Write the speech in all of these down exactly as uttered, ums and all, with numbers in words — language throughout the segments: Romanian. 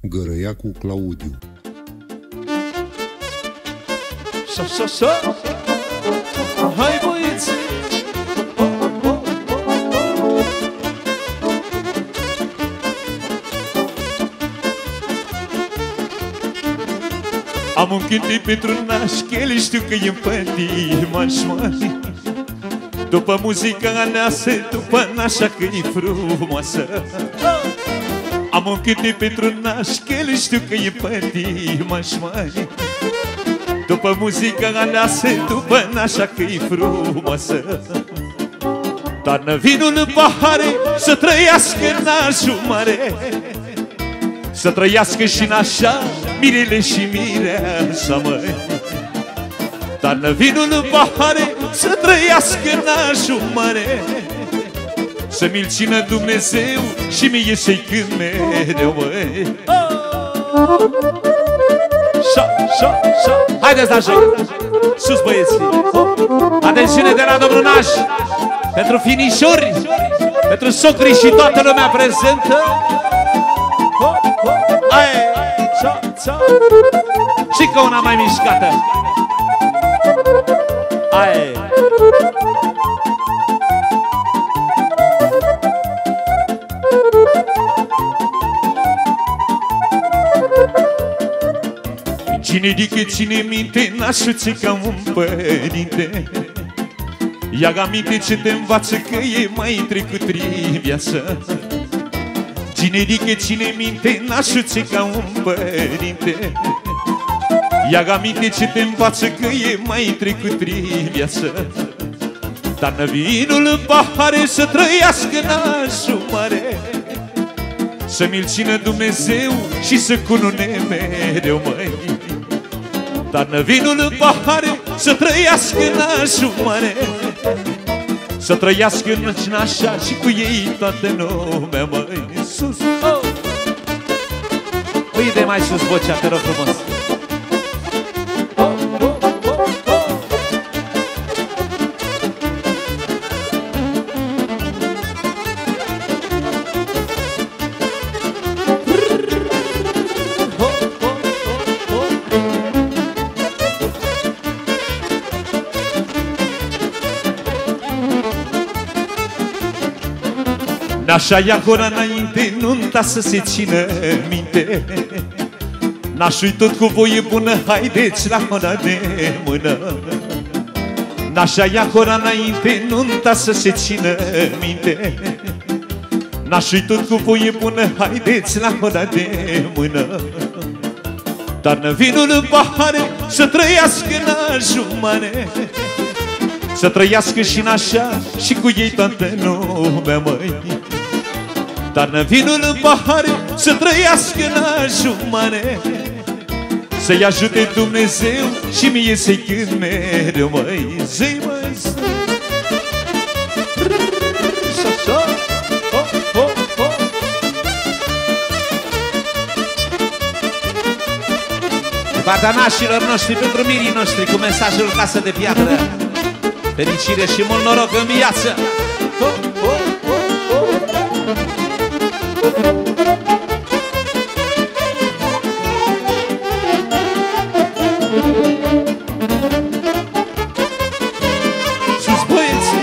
Gărăiacu Claudiu. Șa, șa, șa. Hai băieți! Am un cântec pentru nașchele, știu că e pătimaș-mari. După muzica aleasă, după nașa că e frumoasă. Am un cântec pentru nașchele, știu că e pătimaș-mari. După muzica aleasă, după nașa că e frumoasă. Toarnă vinul în pahare, să trăiască nașul mare. Să trăiască și nașa, mirele și mireasa, măi. Toarnă vinul în pahare, să trăiască nașul mare. Să mi-l țină Dumnezeu și mie să-i cânt mereu, măi. Șa, șa, șa. Haideți, nașa! Sus, băieții! Atențiune de la domnul Naș! Pentru finișori, pentru socri și toată lumea prezentă. Aie! Șa, șa. Și că una mai mișcată. Aie! Cine dică, ține minte, nașuțe ca un părinte. Ia aminte ce te învață că e mai trecut prin viață. Cine dică, ține minte, nașuțe ca un părinte. Ia aminte ce te învață că e mai trecut prin viață. Dar vinul în pahare, să trăiască nașul mare. Să mi-l țină Dumnezeu și să cunune mereu, măi. Dar vinul în pahare, să trăiască nașul mare. Să trăiască nașa și cu ei toată lumea, măi. Sus! Oh! Păi de mai sus vocea, te rog frumos. Nașa ia gura înainte, nunta să se țină minte. Nașul-i tot cu voie bună, haideți la hora de mână. Nașa ia gura înainte, nunta să se țină minte. Nașul-i tot cu voie bună, haideți la hora de mână. Toarnă vinul în pahare, să trăiască nașul mare. Să trăiască și nașa și cu ei toată lumea, măi. Toarnă vinul în pahare, să trăiască nașul mare. Să-i ajute Dumnezeu și mie să-i cânt mereu, măi. Zi, măi, zi. De partea nașilor noștri, pentru mirii noștri, cu mesajul Casă de Piatră. Fericire și mult noroc în viață! Sus, băieți!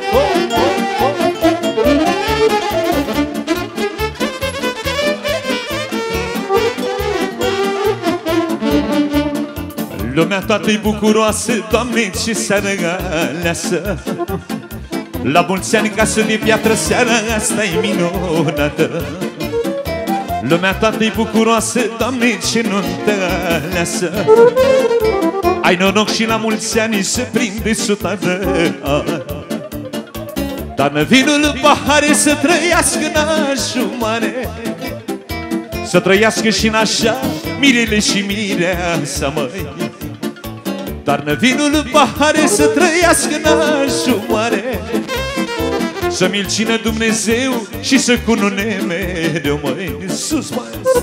Lumea toată-i bucuroasă, Doamne, ce seară aleasă. La mulți ani, Casă de Piatră, seara asta-i minunată. Lumea toată-i bucuroasă, Doamne, ce nuntă aleasă. Ai noroc și la mulți ani să prinde suta de ani. Dar vinul în pahare, să trăiască nașul mare. Să trăiască și nașa, mirele și mireasa, măi. Toarnă vinul în pahare, să trăiască nașul mare. Să mi-l țină Dumnezeu și să cunune mereu, măi. Sus, mai sus.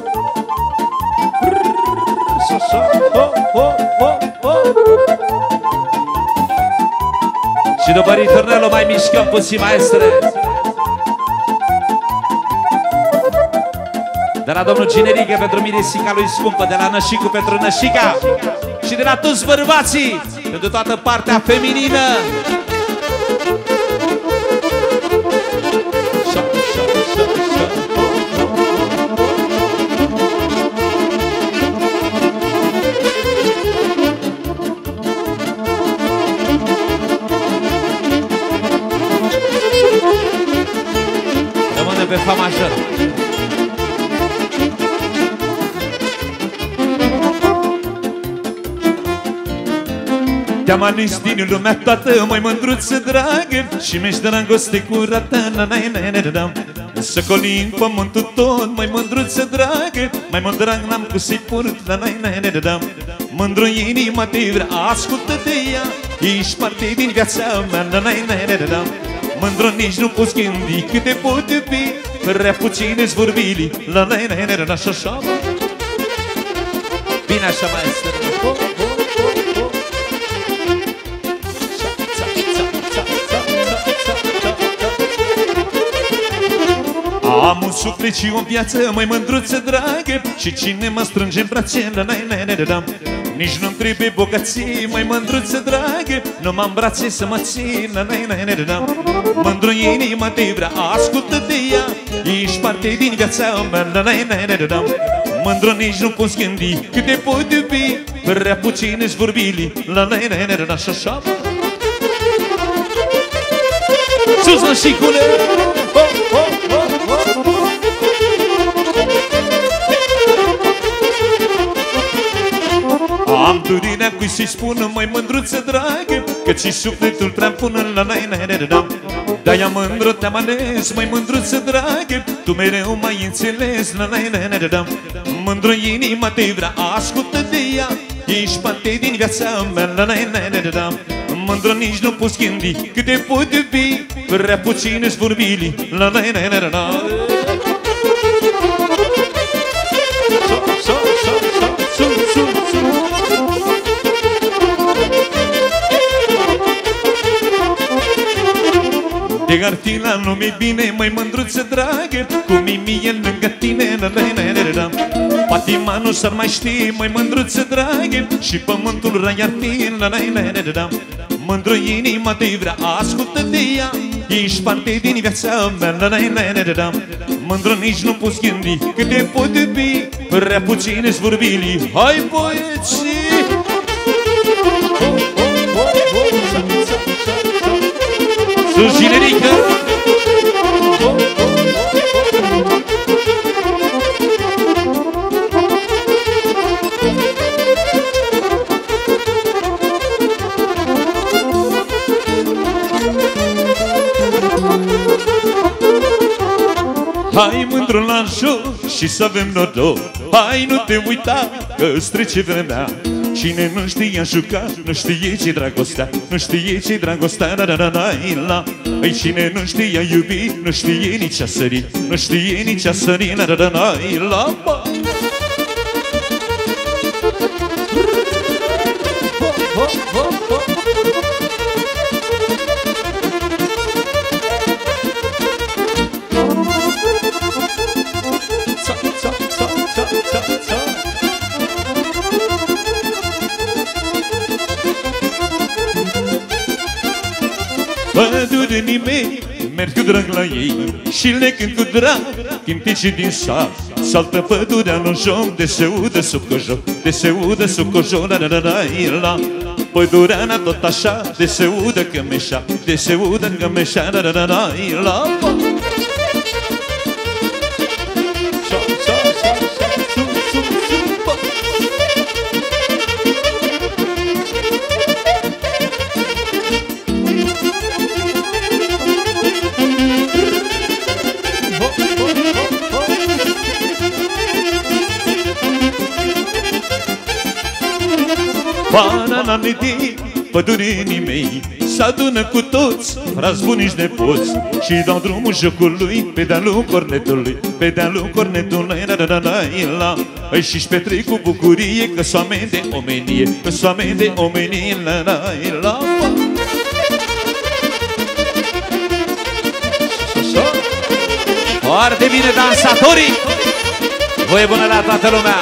Și după ritornelul mai mișcăm puțin, maestre. De la domnul Cinerică pentru Miresica lui scumpă, de la Nășicu pentru Nășica și de la toți bărbații pentru toată partea feminină. Rămâne pe fa major. Te-am ales din lumea toată, mai mândruță dragă, și mi-ești dragoste curată, na-na-na-na-na-na. Să colim pământul tot, mai mândruță dragă, mai mult drag n-am cu să-i purt, na-na-na-na-na-na. Mândru inima te vrea, ascultă-te ea, ești parte din viața mea, na-na-na-na-na-na. Mândru nici nu poți gândi cât te pot iubi, prea puține-ți vorbili, la-na-na-na-na-na, așa-așa. Bine așa, maestru. Am un suflet și o viață, mai mândruță dragă, și cine mă strânge în brațe, la na na na na. Nici nu-mi trebuie bogății, mai mândruță dragă, nu m-am brațe să mă țin, la na na na na. Mândru inima te vrea, ascultă-te ea, ești parte din viața mea, la na na na na. Mândru nici nu poți gândi cât te pot iubi, prea puține-ți vorbili, la na na na na, așa-așa. Sus, Nășicule! Am durinea cui să-i spun, mai mândruță dragă, că ți sufletul prea pun, la na na na na. De-aia mândru te-am ales, mai mândruță dragă, tu mereu m-ai înțeles, la na na na na. Mândru inima te vrea, ascultă-te ea, ești parte din viața mea, la na na na na. Mândru nici nu poți gândi cât te pot iubi, prea puține-ți vorbili, la na na na na. De Artila nu mi-e bine, mai mândruță dragă, cum e mie lângă tine, la la la la la. Patima nu s-ar mai ști, mai mândruță dragă, și pământul rai Artil, la la la la la. Mândru inima te vrea, ascultă-te ea, ești parte din viața mea, la la la la la. Mândru nici nu poți gândi cât te pot iubi, prea puține-ți vorbili, hai băieții! Sus, Cinerică! Hai mândru la joc și să avem noroc, hai nu te uita că-ți trece vremea. Cine nu știe juca, nu știe ce-i dragostea, nu știe ce-i dragostea, la la la la la. Păi cine nu știe iubi, nu știe nici a sări, nu știe nici a sări, la la la la la. Pădurenii mei merg cu drag la ei și le cânt cu drag cântece din sat. Saltă pădurea în joc, de se udă sub cojoc, de se udă sub cojoc, la la la la la. Pădurea tot așa, de se udă cămeșa, de se udă cămeșa, la la la la la. Banananii pădurenii mei s-adună cu toți, frați bunici nepoți, și dau drumul jocului pe dealul cornetului, pe dealul cornetului, la la la la la. Îi și-și petrec cu bucurie, că s-o oameni de omenie, că s-o oameni de omenie, la la la. Foarte bine, dansatorii! Voie bună la toată lumea!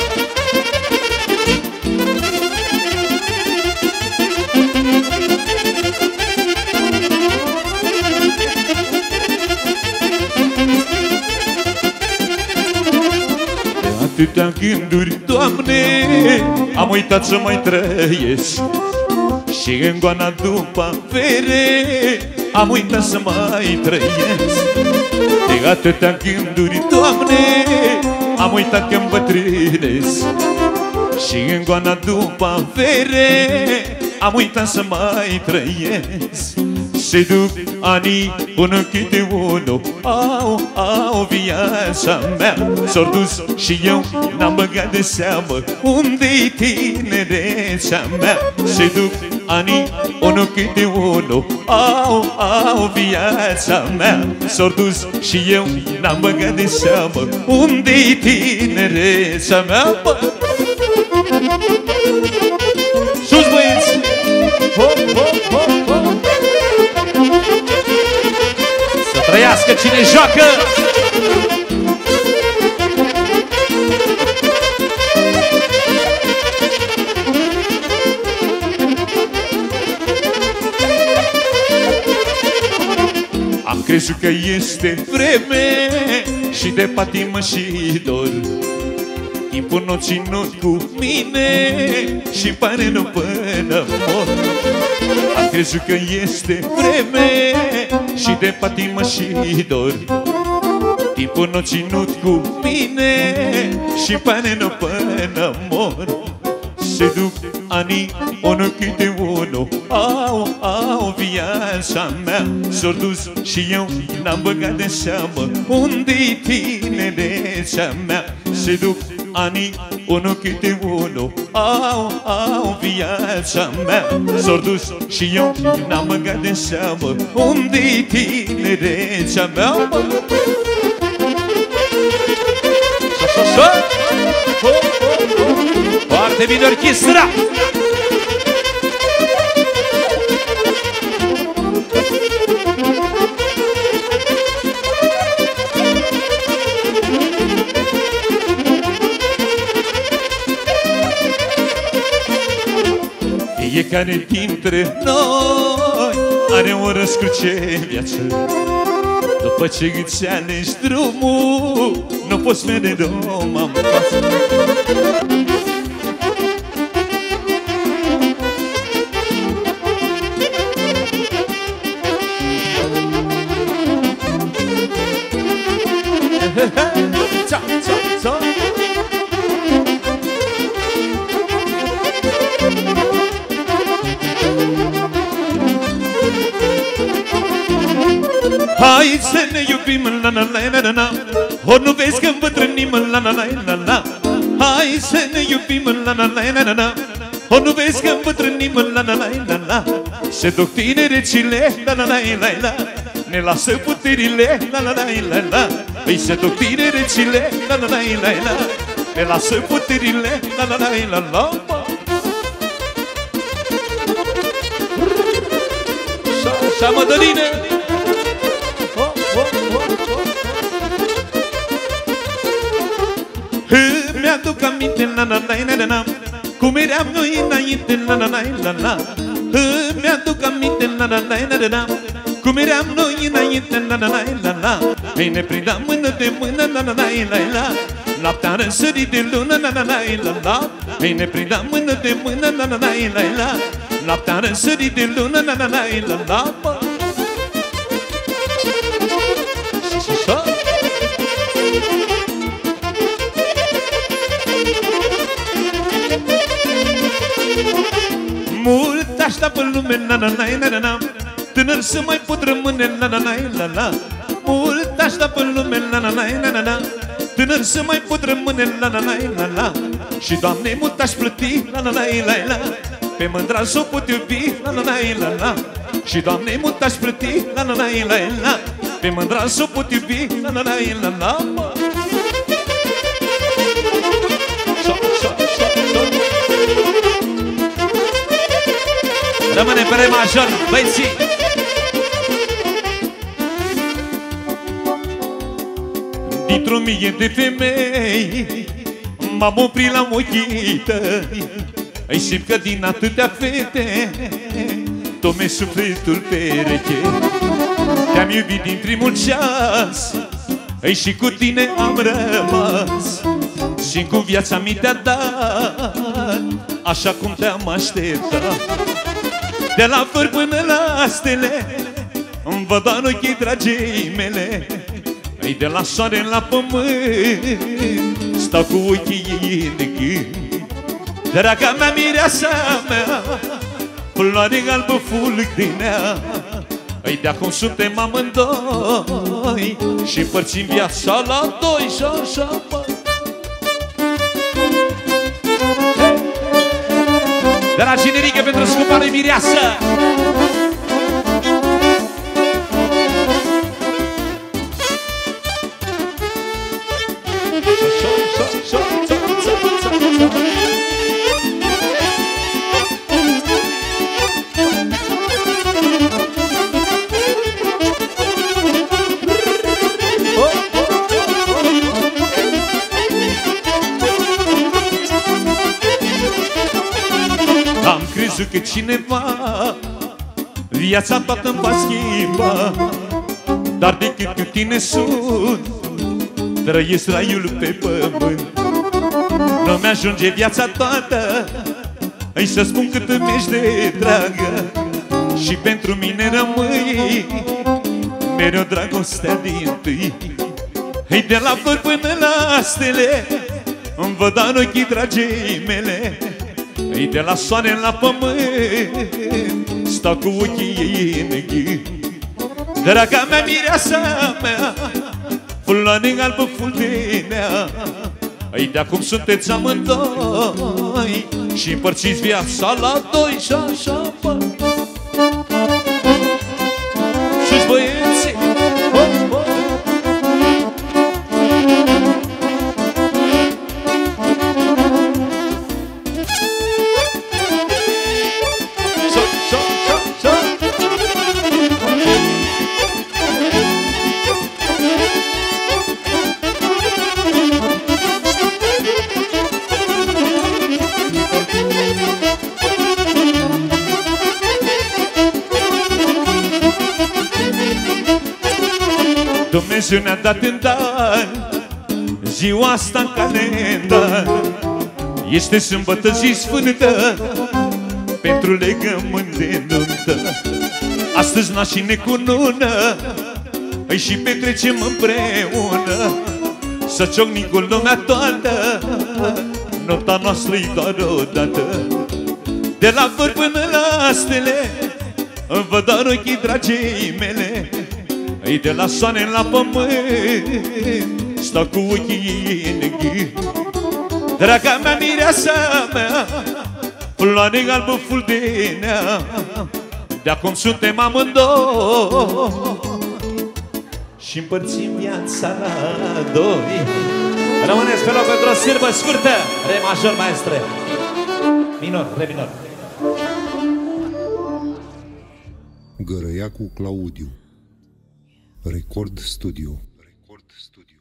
Atâtea gânduri, Doamne, am uitat să mai trăiesc. Și în goana după avere am uitat să mai trăiesc. De atâtea gânduri, Doamne, am uitat că îmbătrânesc. Și în goana după avere am uitat să mai trăiesc. Se duc anii unul câte unul, au, au viața mea. S-or dus și eu n-am băgat de seamă unde-i tinerețea mea. Se duc anii unul câte unul, au, au viața mea. S-or dus și eu n-am băgat de seamă unde-i tinerețea mea. Sus băieți! Hop, hop, hop, hop! Să trăiască cine joacă! Am crezut că este vreme și de patimă și dor. Timpul n-o ținut cu mine și-mi pare nu până mor. Am crezut că este vreme și de patimă și dor. Timpul n-o ținut cu mine și-mi pare nu până mor. Se duc anii unul câte unul, au, au viața mea. S-or dus și eu n-am băgat de seamă unde-i tinerețea mea. Se duc anii unul câte unul, au, au viața mea. S-or dus și eu n-am băgat de seamă unde-i tinerețea mea. Foarte bine orchestra! Fiecare dintre noi are o răscruce viață. După ce îți alegi drumul, nu poți merge numai în față. Hai să ne iubim, la la la la la. Ori nu vezi că îmbătrânim, la la la la la. Hai să ne iubim, la la la la la. Ori nu vezi că îmbătrânim, la la la la la. Se duc tinerețile, la la la la la. Ne lasă puterile, la la la la la. Păi se duc tinerețile, la la la la la. Ne lasă puterile, la la la la la. Așa, Mădăline! Mi-aduc aminte, la la la la la. Cum eram noi înainte, la la la la la. Mi-aduc aminte, la la la la la. Cum eram noi înainte, la la la la la. Ei ne prindeam mână de mână, la la la la la. Noaptea răsărit de lună, la la la la la. Ei ne prindeam mână de mână, la la la la la. Noaptea răsărit de lună, la la la la la. Mult așteaptă lume, la la la la la. Tânăr să mai pot rămâne, la la la la la. Mult așteaptă lume, la la la la la. Tânăr să mai pot rămâne, la la la la la. Și Doamne, mult aș plăti, la la la la la. Pe mândra s-o pot iubi, la la la la la. Și Doamne, mult aș plăti, la la la la la. Pe mândra s-o pot iubi, la la la la la. Rămâne pe re major, băieții! Dintr-o Într-o mie de femei m-am oprit la ochii tăi. Îi simt că din atâtea fete tot mi-e sufletul pereche. Te-am iubit din primul ceas, ei și cu tine am rămas. Și cu viața mi te-a dat, așa cum te-am așteptat. De la vârf până la stele îmi văd în ochii dragii mele. Ei de la soare la pământ stau cu ochii ei în gând. Draga mea, mireasa mea, floare albă fulg din ea. Ei de acum suntem amândoi și împărțim viața la doi și așa. De la generică pentru scumpa lui mireasă. Am crezut că cineva viața toată îmi va schimba, dar decât cu tine sunt, trăiesc raiul pe pământ. Nu mi-ajunge viața toată, îi să spun cât îmi ești de dragă. Și pentru mine rămâi mereu dragostea din-tâi. Ei de la vârf până la stele îmi văd în ochii dragii mele. Ei de la soare la pământ stau cu ochii ei în gând. Draga mea, mireasa mea, floare albă fulg din ea. Ei de acum sunteți amândoi și împărțiți viața la doi și așa. Și-ți băieții, oh, oh. Dumnezeu ne-a dat în dar ziua asta în calendar. Este sâmbătă zi sfântă pentru legământ de nuntă. Astăzi nașii ne cunună, îi și petrecem împreună. Să ciocnim cu lumea toată, nopta noastră-i doar odată. De la vârf până la stele îmi văd doar ochii dragii mele. Ei de la soare la pământ stau cu ochii în gând. Draga mea, mireasa mea, floare albă fulg din ea. De acum suntem amândoi și împărțim viața la doi. Rămâneți pe loc pentru o sirbă scurtă. Re major, maestre. Minor, re minor. Gărăiacu Claudiu, Record Studio. Record Studio.